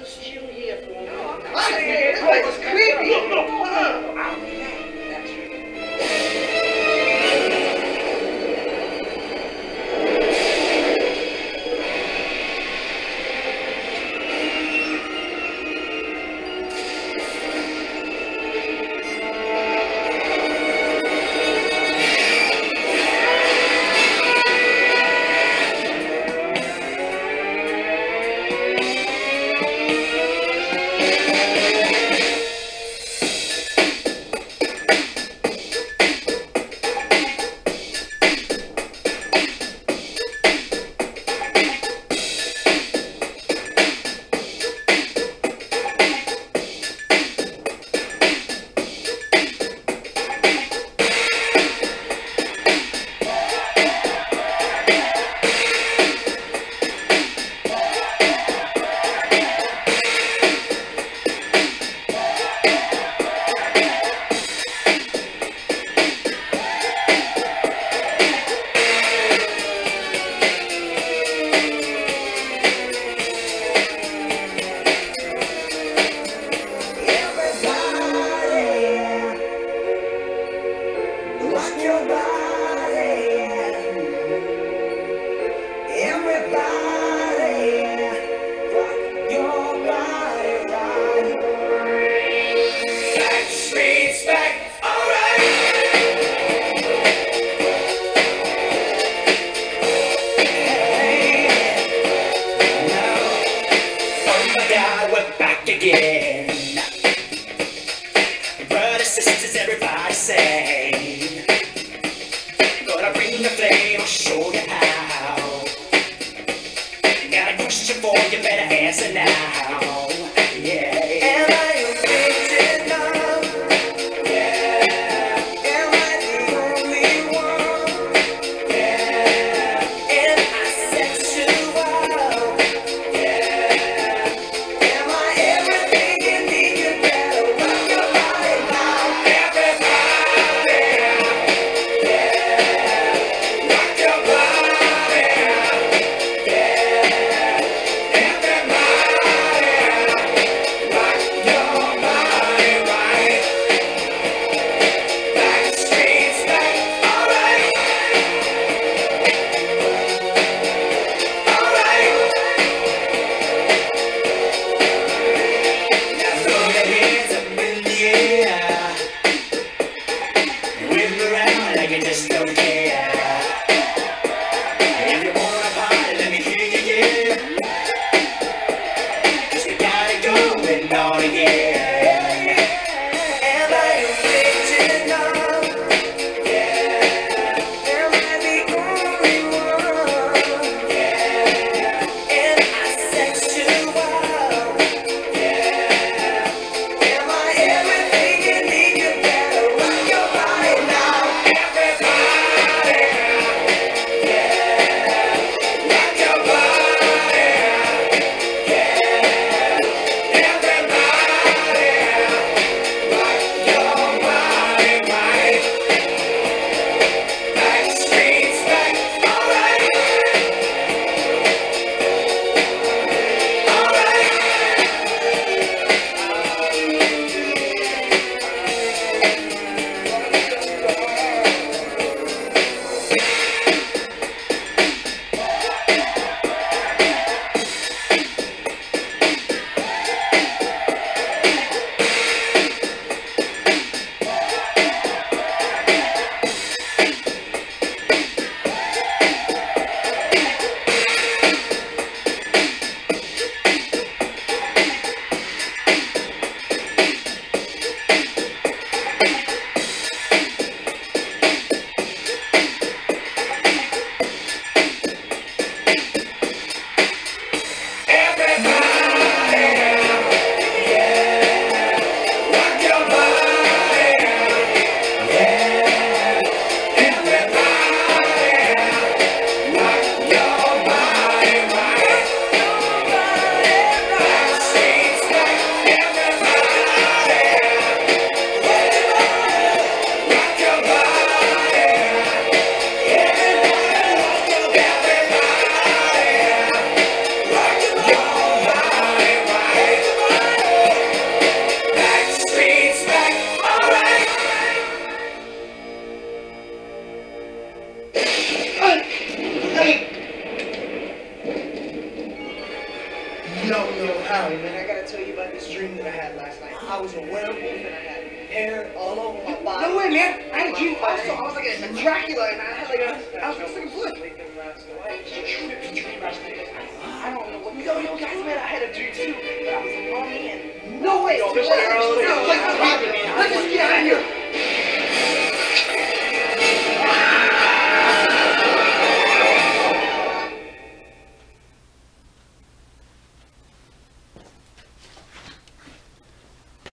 just chill here for a minute. No, I'm not I saying did. that. This place is creepy. Look, that's rock your body, everybody, rock your body right. Back streets back, alright. Now, oh my God, we're back again. Brothers, sisters, everybody say, gonna bring the flame, I'll show you how. Got a question for you, better answer now. Yeah. Am I original? Yeah. Am I the only one? Yeah. Am I sexual? Yeah. Am I everything you need? You better rock your body now. Everybody. Rock your body. Yeah. Everybody. man, I gotta tell you about this dream that I had last night. I was a werewolf and I had hair all over my body. No way, man. I had a dream also. I was like a Dracula and I had like I was like a foot. I don't know what. Yo, guys, man, I had a dream too. I was a mummy and. No way. Yo, this is